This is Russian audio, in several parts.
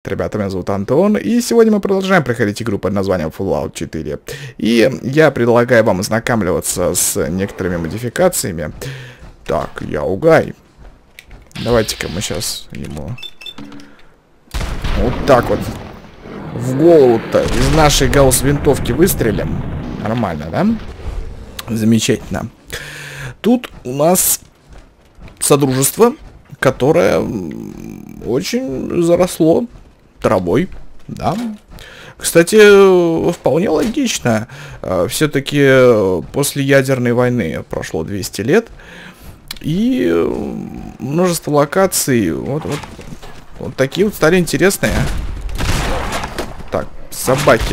ребята, меня зовут Антон, и сегодня мы продолжаем проходить игру под названием Fallout 4. И я предлагаю вам ознакомливаться с некоторыми модификациями. Так, Яугай. Давайте-ка мы сейчас ему вот так вот в голову-то из нашей гаусс-винтовки выстрелим. Нормально, да? Замечательно. Тут у нас содружество, которое очень заросло травой, да. Кстати, вполне логично. Все-таки после ядерной войны прошло 200 лет. И множество локаций вот такие вот стали интересные. Так, собаки.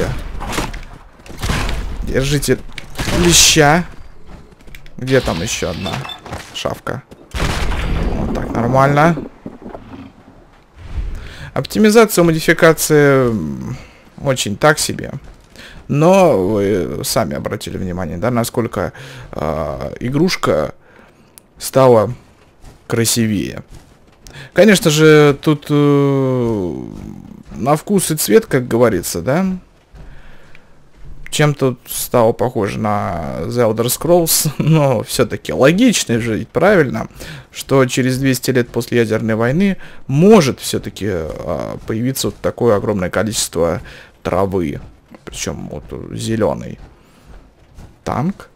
Держите леща. Где там еще одна шавка? Вот так, нормально. Оптимизация, модификация очень так себе. Но вы сами обратили внимание, да, насколько игрушка стала красивее. Конечно же, тут на вкус и цвет, как говорится, да. Чем-то стало похоже на The Elder Scrolls, но все-таки логично же, правильно, что через 200 лет после ядерной войны может все-таки появиться вот такое огромное количество травы, причем вот зеленый. Танк?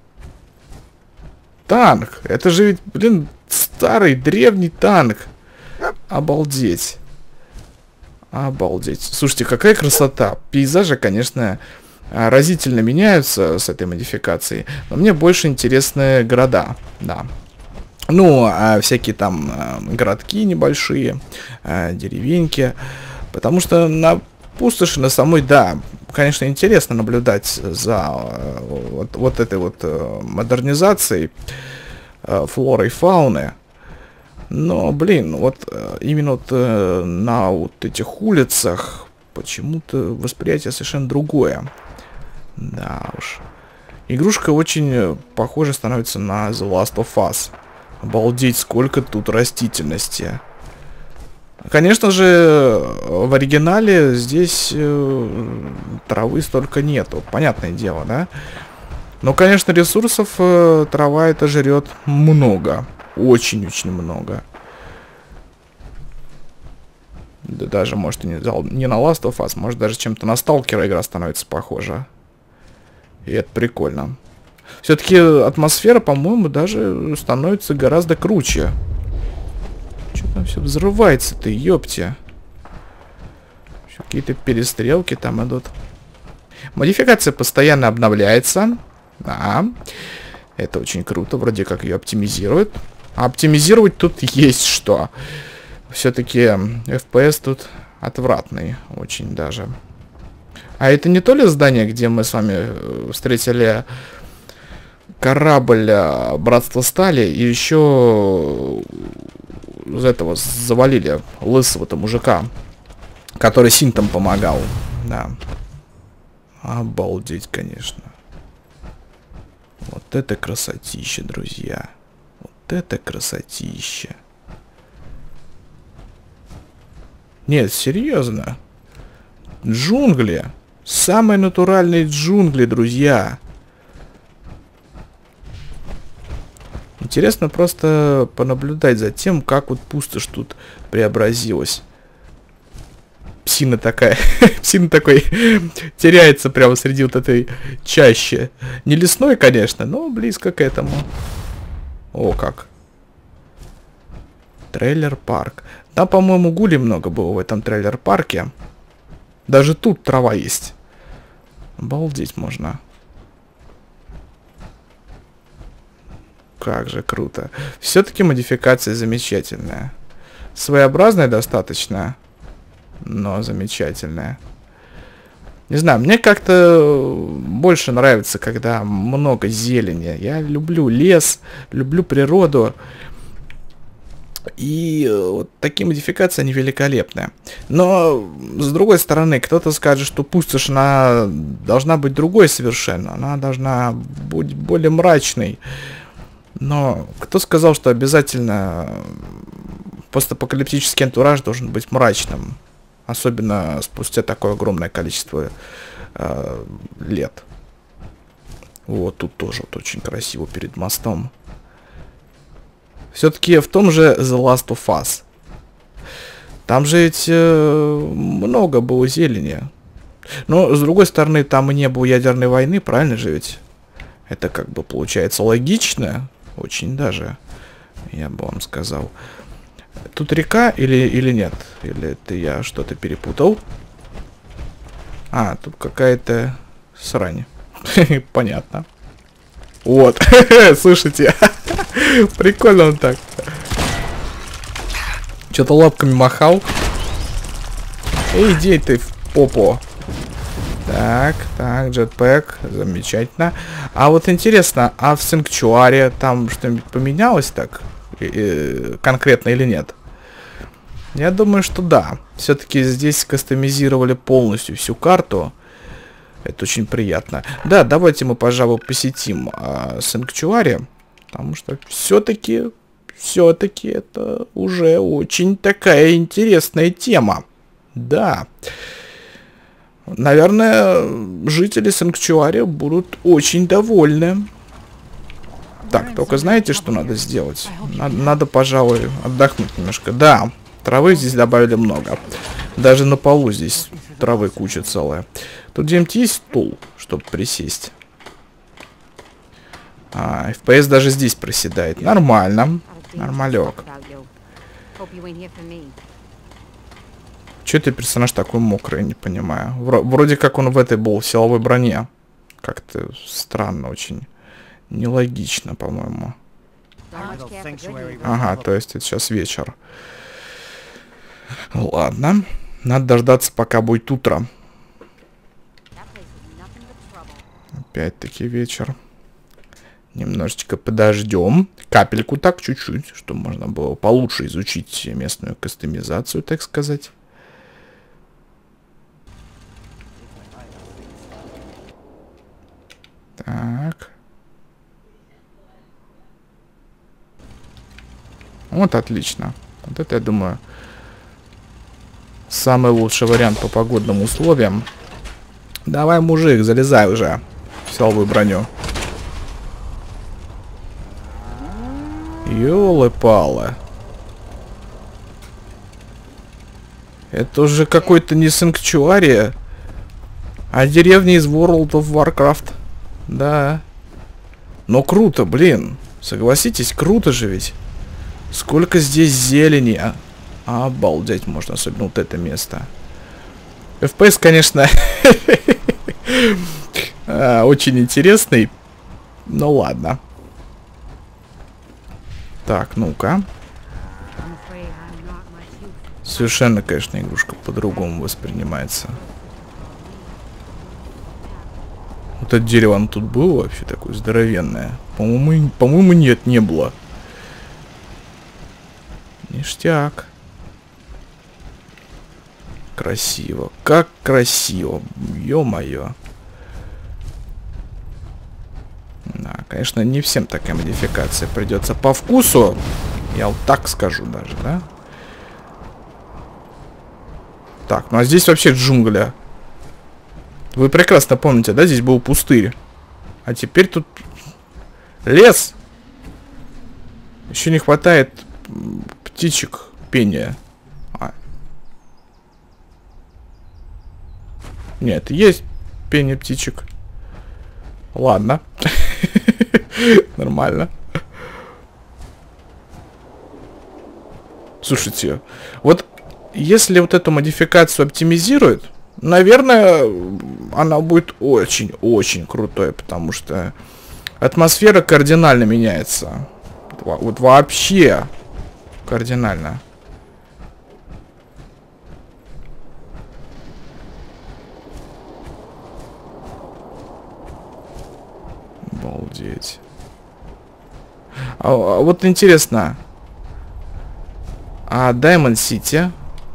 Танк! Это же ведь, блин, старый, древний танк. Обалдеть. Обалдеть. Слушайте, какая красота. Пейзажи, конечно, разительно меняются с этой модификацией, но мне больше интересны города, да. Ну, всякие там городки небольшие, деревеньки, потому что на пустоши, на самой, да, конечно, интересно наблюдать за вот этой вот модернизацией флоры и фауны, но, блин, вот именно вот на вот этих улицах почему-то восприятие совершенно другое. Да уж. Игрушка очень похожа становится на The Last of Us. Обалдеть, сколько тут растительности. Конечно же, в оригинале здесь травы столько нету. Понятное дело, да? Но, конечно, ресурсов трава это жрет много. Очень-очень много. Да даже, может, и не на Last of Us, может, даже чем-то на Сталкера игра становится похожа. И это прикольно. Все-таки атмосфера, по-моему, даже становится гораздо круче. Что там все взрывается-то, ёпте. Какие-то перестрелки там идут. Модификация постоянно обновляется. Да. Это очень круто. Вроде как ее оптимизируют. А оптимизировать тут есть что. Все-таки FPS тут отвратный. Очень даже. А это не то ли здание, где мы с вами встретили корабль Братства Стали и еще из этого завалили лысого-то мужика, который синтом помогал. Да. Обалдеть, конечно. Вот это красотища, друзья. Вот это красотища. Нет, серьезно. Джунгли. Самые натуральные джунгли, друзья. Интересно просто понаблюдать за тем, как вот пустошь тут преобразилась. Псина такая. Псина такой теряется прямо среди вот этой чащи. Не лесной, конечно, но близко к этому. О, как. Трейлер-парк. Там, по-моему, гулей много было в этом трейлер-парке. Даже тут трава есть. Обалдеть можно. Как же круто. Все-таки модификация замечательная. Своеобразная достаточно, но замечательная. Не знаю, мне как-то больше нравится, когда много зелени. Я люблю лес, люблю природу. И вот такие модификации, они великолепные. Но, с другой стороны, кто-то скажет, что пустошь, она должна быть другой совершенно. Она должна быть более мрачной. Но кто сказал, что обязательно постапокалиптический антураж должен быть мрачным? Особенно спустя такое огромное количество лет. Вот тут тоже вот очень красиво перед мостом. Все-таки в том же The Last of Us. Там же ведь много было зелени. Но, с другой стороны, там и не было ядерной войны, правильно же ведь? Это как бы получается логично. Очень даже, я бы вам сказал. Тут река или нет? Или это я что-то перепутал? А, тут какая-то срань. Понятно. Вот. Слушайте. Прикольно он так. Что-то лапками махал. Эй, иди ты в попу. Так, джетпэк. Замечательно. А вот интересно, а в Санктуаре там что-нибудь поменялось так? Конкретно или нет? Я думаю, что да. Все-таки здесь кастомизировали полностью всю карту. Это очень приятно. Да, давайте мы, пожалуй, посетим Санктуари. Потому что все-таки это уже очень такая интересная тема. Да. Наверное, жители Санктуари будут очень довольны. Так, только знаете, что надо сделать? Надо, пожалуй, отдохнуть немножко. Да, травы здесь добавили много. Даже на полу здесь травы куча целая. Тут где-нибудь есть стул, чтобы присесть? FPS даже здесь проседает. Нормально. Нормалек. Че ты персонаж такой мокрый, не понимаю. Вроде как он в этой был, в силовой броне. Как-то странно очень. Нелогично, по-моему. Ага, то есть это сейчас вечер. Ладно. Надо дождаться, пока будет утро. Опять-таки вечер. Немножечко подождем. Капельку так, чуть-чуть, чтобы можно было получше изучить местную кастомизацию, так сказать. Так. Вот отлично. Вот это, я думаю, самый лучший вариант по погодным условиям. Давай, мужик, залезай уже в силовую броню. Ёлы-палы. Это уже какой-то не Санктуария, а деревня из World of Warcraft. Да. Но круто, блин. Согласитесь, круто же ведь. Сколько здесь зелени. Обалдеть можно, особенно вот это место. FPS, конечно, очень интересный. Ну ладно. Так, ну-ка. Совершенно, конечно, игрушка по-другому воспринимается. Вот это дерево, оно тут было вообще такое здоровенное? По-моему, нет, не было. Ништяк. Красиво. Как красиво. Ё-моё. Да, конечно, не всем такая модификация придется по вкусу. Я вот так скажу даже, да? Так, ну а здесь вообще джунгля. Вы прекрасно помните, да? Здесь был пустырь. А теперь тут лес. Еще не хватает птичек пения. Нет, есть пение птичек. Ладно. Нормально. Слушайте, вот если вот эту модификацию оптимизируют, наверное, она будет очень-очень крутой, потому что атмосфера кардинально меняется. Вот вообще кардинально. Обалдеть. А вот интересно. А Diamond City,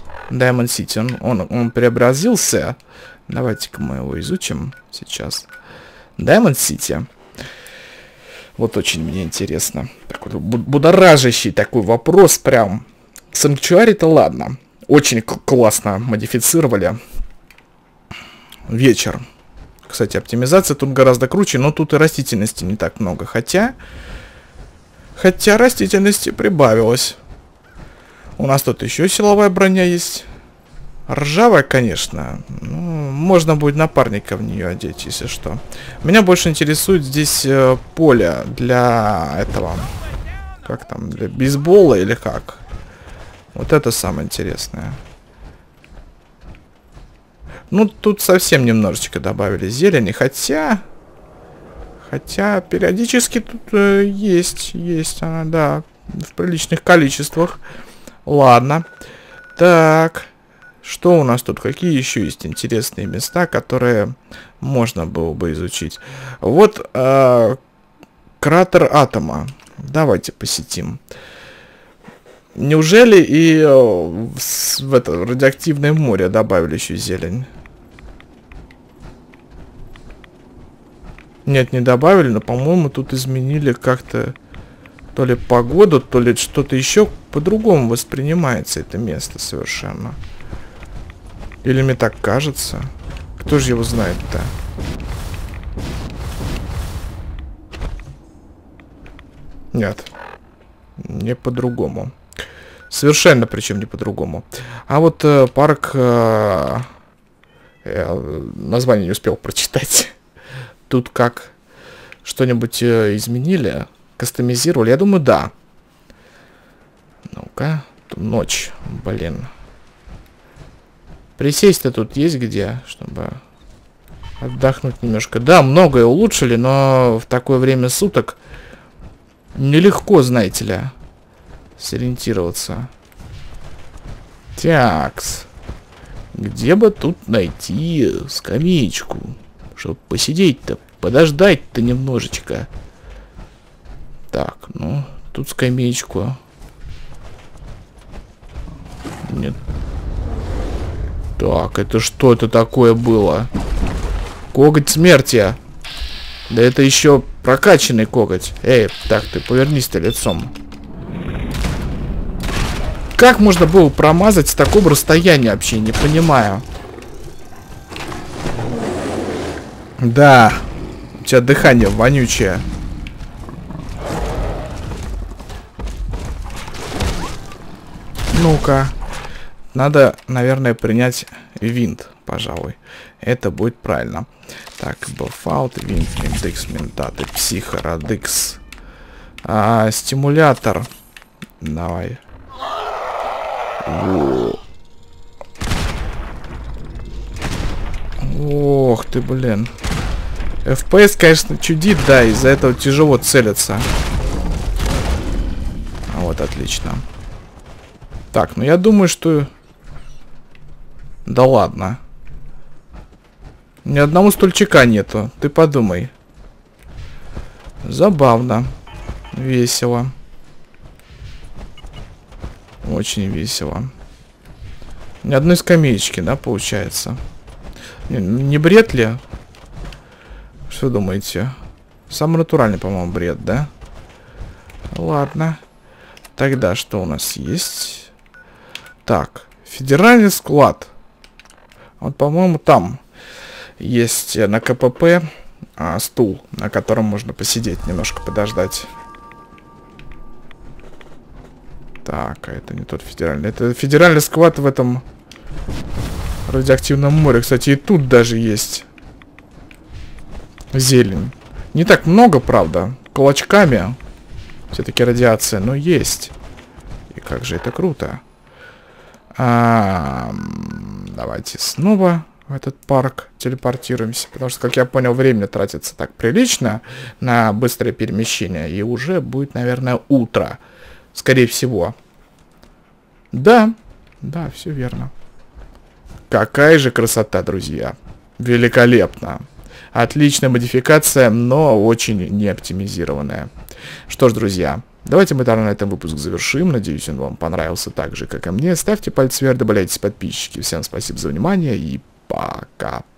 он преобразился. Давайте-ка мы его изучим сейчас. Diamond City. Вот очень мне интересно. Такой будоражащий такой вопрос прям. Санктуарий-то ладно. Очень классно модифицировали. Вечер. Кстати, оптимизация тут гораздо круче, но тут и растительности не так много. Хотя растительности прибавилось. У нас тут еще силовая броня есть. Ржавая, конечно. Ну, можно будет напарника в нее одеть, если что. Меня больше интересует здесь поле для этого. Как там? Для бейсбола или как? Вот это самое интересное. Ну, тут совсем немножечко добавили зелени. Хотя периодически тут есть она, да. В приличных количествах. Ладно. Так. Что у нас тут? Какие еще есть интересные места, которые можно было бы изучить? Вот кратер атома. Давайте посетим. Неужели и в это радиоактивное море добавили еще зелень? Нет, не добавили, но, по-моему, тут изменили как-то то ли погоду, то ли что-то еще. По-другому воспринимается это место совершенно. Или мне так кажется? Кто же его знает-то? Нет. Не по-другому. Совершенно причем не по-другому. А вот парк... название не успел прочитать. Тут как? Что-нибудь изменили? Кастомизировали? Я думаю, да. Ну-ка. Ночь. Блин. Присесть-то тут есть где, чтобы отдохнуть немножко. Да, многое улучшили, но в такое время суток нелегко, знаете ли, сориентироваться. Такс. Где бы тут найти скамеечку, чтобы посидеть-то, подождать-то немножечко. Так, ну, тут скамеечку. Нет. Так, это что это такое было? Коготь смерти. Да это еще прокачанный коготь. Эй, так, ты повернись-то лицом. Как можно было промазать с такого расстояния вообще? Не понимаю. Да. У тебя дыхание вонючее. Ну-ка. Надо, наверное, принять винт, пожалуй. Это будет правильно. Так, бафаут, винт, индекс, ментаты, психородикс. Стимулятор. Давай. Ох ты, блин. FPS, конечно, чудит, да, из-за этого тяжело целиться. Вот, отлично. Так, ну я думаю, что... Да ладно. Ни одного стульчика нету. Ты подумай. Забавно. Весело. Очень весело. Ни одной скамеечки, да, получается? Не бред ли? Что думаете? Самый натуральный, по-моему, бред, да? Ладно. Тогда что у нас есть? Так. Федеральный склад. Вот, по-моему, там есть на КПП стул, на котором можно посидеть, немножко подождать. Так, а это не тот федеральный. Это федеральный склад в этом радиоактивном море. Кстати, и тут даже есть зелень. Не так много, правда. Клочками. Все-таки радиация, но есть. И как же это круто. Давайте снова в этот парк телепортируемся. Потому что, как я понял, время тратится так прилично на быстрое перемещение. И уже будет, наверное, утро. Скорее всего. Да. Да, все верно. Какая же красота, друзья. Великолепно. Отличная модификация, но очень неоптимизированная. Что ж, друзья, давайте мы тогда на этом выпуск завершим. Надеюсь, он вам понравился так же, как и мне. Ставьте пальцы вверх, добавляйтесь подписчики. Всем спасибо за внимание и пока.